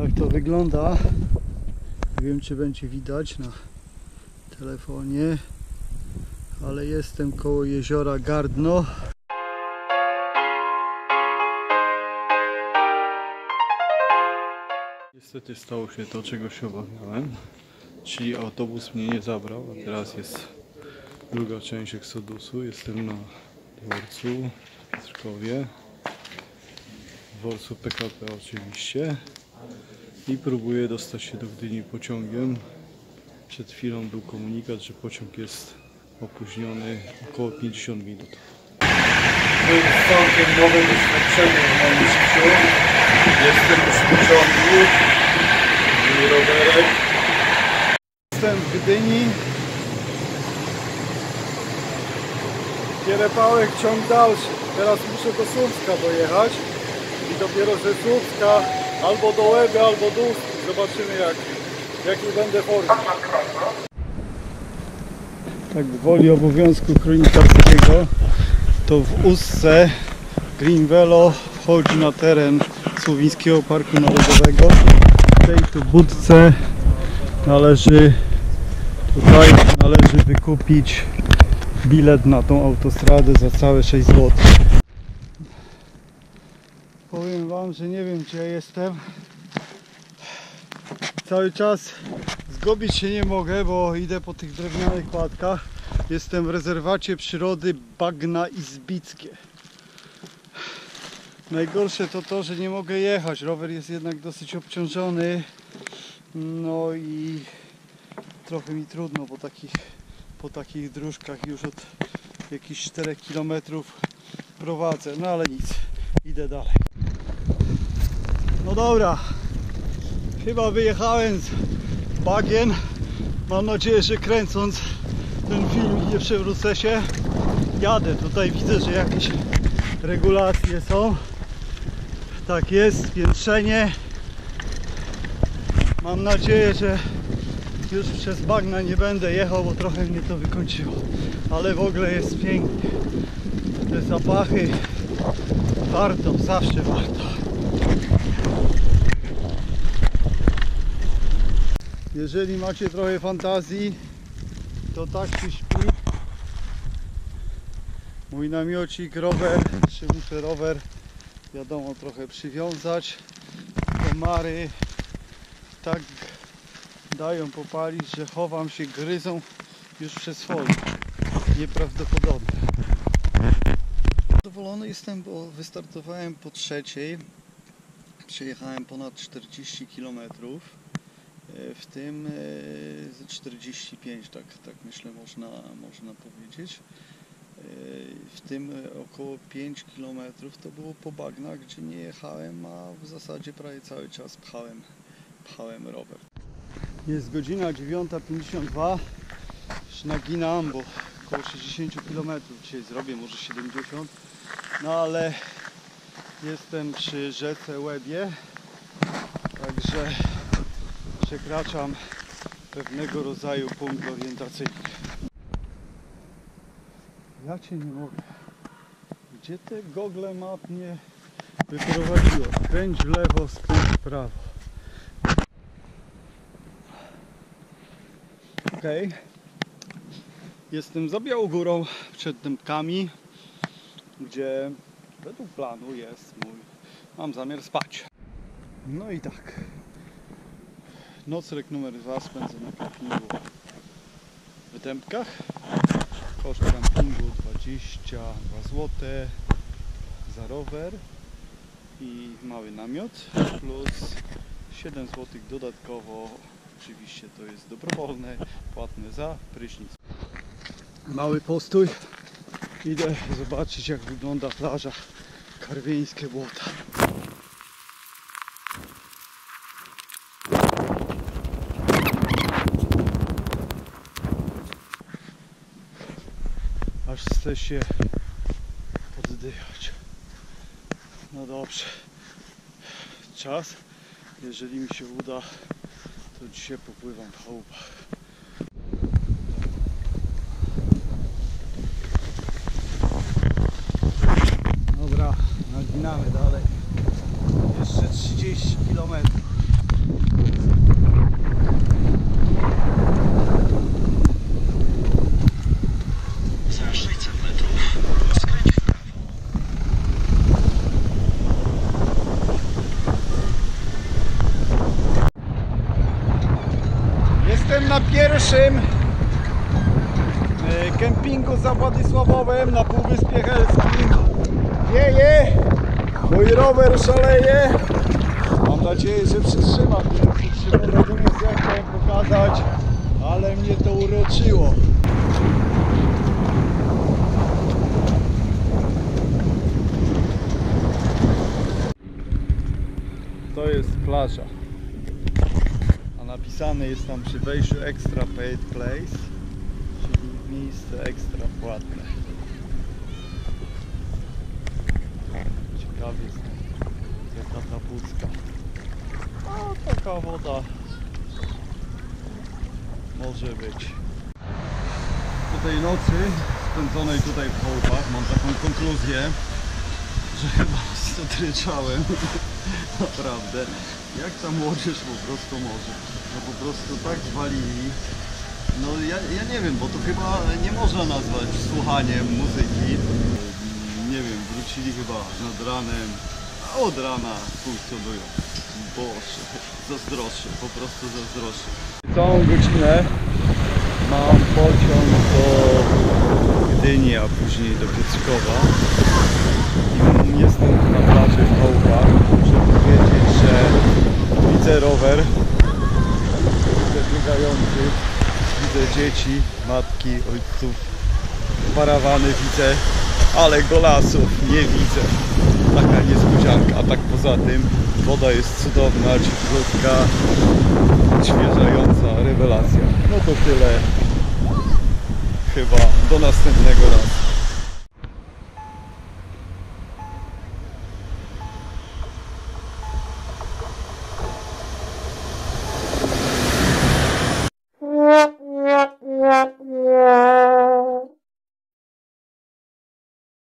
Tak to wygląda. Nie wiem, czy będzie widać na telefonie, ale jestem koło jeziora Gardno. Niestety stało się to, czego się obawiałem, czyli autobus mnie nie zabrał, a teraz jest druga część eksodusu. Jestem na dworcu w Piotrkowie, dworcu PKP oczywiście, i próbuję dostać się do Gdyni pociągiem. Przed chwilą był komunikat, że pociąg jest opóźniony około 50 minut. To jest całkiem nowe doświadczenie w moim życiu. Jestem już w pociągu, mój rowerek. Jestem w Gdyni. Kierepałek, ciąg dalszy. Teraz muszę do Słupska dojechać i dopiero ze Słupska albo do Łeby, albo do Ustki. Zobaczymy jaki będę formie. Tak woli obowiązku kronikarskiego, to w Ustce Green Velo wchodzi na teren Słowińskiego Parku Narodowego. W tej tu budce należy wykupić bilet na tą autostradę za całe 6 zł. Powiem wam, że nie wiem, gdzie ja jestem. Cały czas zgubić się nie mogę, bo idę po tych drewnianych kładkach. Jestem w rezerwacie przyrody Bagna Izbickie. Najgorsze to to, że nie mogę jechać. Rower jest jednak dosyć obciążony. No i trochę mi trudno po takich dróżkach już od jakichś 4 km prowadzę. No ale nic, idę dalej. No dobra, chyba wyjechałem z bagien. Mam nadzieję, że kręcąc ten film nie przewrócę się. Jadę, tutaj widzę, że jakieś regulacje są. Tak jest, spiętrzenie. Mam nadzieję, że już przez bagna nie będę jechał, bo trochę mnie to wykończyło. Ale w ogóle jest pięknie. Te zapachy warto, zawsze warto. Jeżeli macie trochę fantazji, to tak się śpi. Mój namiocik, rower, czy muszę rower, wiadomo, trochę przywiązać. Komary tak dają popalić, że chowam się, gryzą już przez folię. Nieprawdopodobne. Zadowolony jestem, bo wystartowałem po 3:00. Przejechałem ponad 40 km. W tym 45, tak myślę, można powiedzieć. W tym około 5 km to było po bagnach, gdzie nie jechałem, a w zasadzie prawie cały czas pchałem rower. Jest godzina 9:52. Już naginam, bo około 60 km dzisiaj zrobię, może 70. No ale jestem przy rzece Łebie, także przekraczam pewnego rodzaju punkt orientacyjny. Ja cię nie mogę. Gdzie te Google Map mnie wyprowadziło? Kręć w lewo, skręć w prawo. Okej. Jestem za Białogórą, przed Dębkami, gdzie według planu jest mam zamiar spać. No i tak. Nocleg numer 2 spędzę na kampingu w Dębkach. Koszt kampingu 22 zł za rower i mały namiot, plus 7 zł dodatkowo, oczywiście to jest dobrowolne, płatne za prysznic. Mały postój, idę zobaczyć, jak wygląda plaża Karwieńskie Błota. Aż chce się oddychać. No dobrze, czas, jeżeli mi się uda, to dzisiaj popływam w chałupach. Dobra, naginamy dalej. Jeszcze 30 km. na pierwszym kempingu za Władysławowem na Półwyspie Helskim. Wieje, mój rower szaleje. Mam nadzieję, że przytrzymam. Przytrzymanego miejsca chciałem pokazać, ale mnie to uroczyło. To jest plaża, a napisane jest tam przy wejściu Extra Paid Place, czyli miejsce ekstra płatne. Ciekawie jest jaka ta pucka. A taka woda może być. Po tej nocy spędzonej tutaj w Hołpach mam taką konkluzję, że chyba zatryczałem. Naprawdę, jak ta młodzież po prostu może. No po prostu tak zwalili. No ja nie wiem, bo to chyba nie można nazwać słuchaniem muzyki. Nie wiem, wrócili chyba nad ranem, a od rana funkcjonują. Boże, zazdroszczę, po prostu zazdroszczę. Całą godzinę mam pociąg do Gdyni, a później do Piotrkowa. I jestem na plaży w Hołpach. Muszę powiedzieć, że widzę rower, widzę biegających, widzę dzieci, matki, ojców, parawany widzę, ale golasów nie widzę. Taka niespodzianka, a tak poza tym woda jest cudowna, cieplutka, odświeżająca, rewelacja. No to tyle, chyba do następnego razu.